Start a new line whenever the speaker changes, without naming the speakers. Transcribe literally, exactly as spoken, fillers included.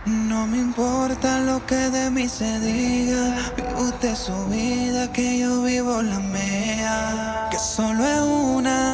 No me importa lo que de mí se diga, vive usted su vida, que yo vivo la mía, que solo es una.